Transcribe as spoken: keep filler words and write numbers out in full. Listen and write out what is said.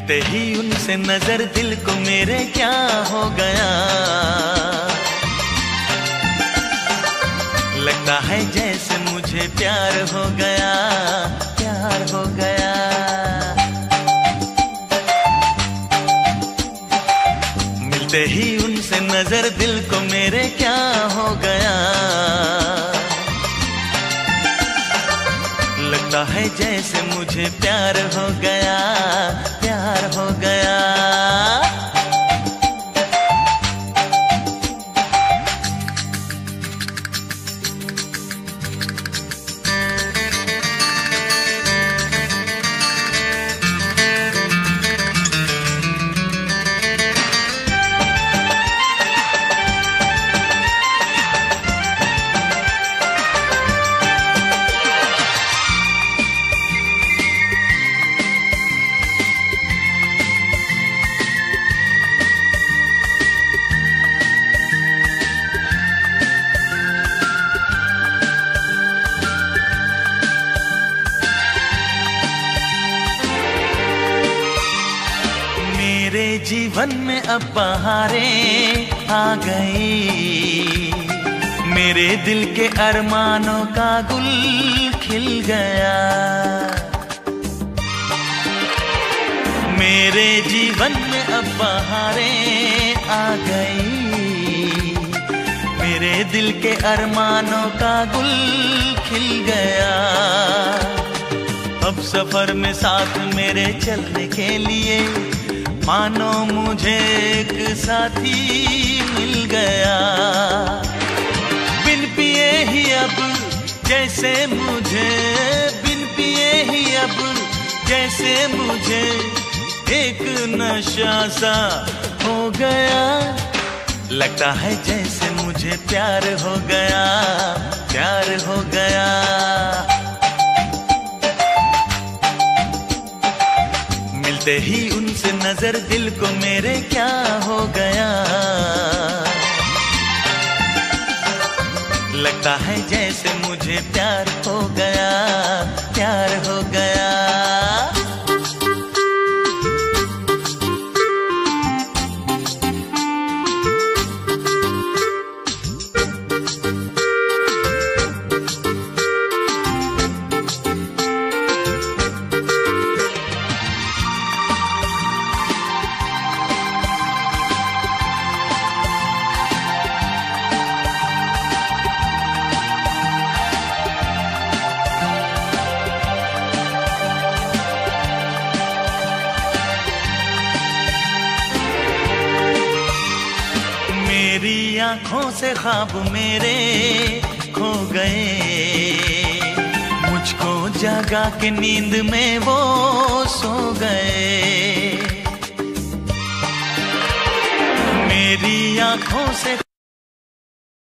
मिलते ही उनसे नजर दिल को मेरे क्या हो गया। लगता है जैसे मुझे प्यार हो गया, प्यार हो गया। मिलते ही उनसे नजर दिल को मेरे क्या हो गया। लगता है जैसे मुझे प्यार हो गया, प्यार हो गया। मेरे जीवन में अब बहारें आ गई, मेरे दिल के अरमानों का गुल खिल गया। मेरे जीवन में अब बहारें आ गई, मेरे दिल के अरमानों का गुल खिल गया। अब सफर में साथ मेरे चलने के लिए मानो मुझे एक साथी मिल गया। बिन पिए ही अब जैसे मुझे, बिन पिए ही अब जैसे मुझे एक नशा सा हो गया। लगता है जैसे मुझे प्यार हो गया, प्यार हो गया। मिलते ही उनसे नजर दिल को मेरे क्या हो गया। लगता है जैसे मुझे प्यार हो गया, प्यार हो गया। मेरी आंखों से ख्वाब मेरे खो गए, मुझको जगा के नींद में वो सो गए। मेरी आंखों से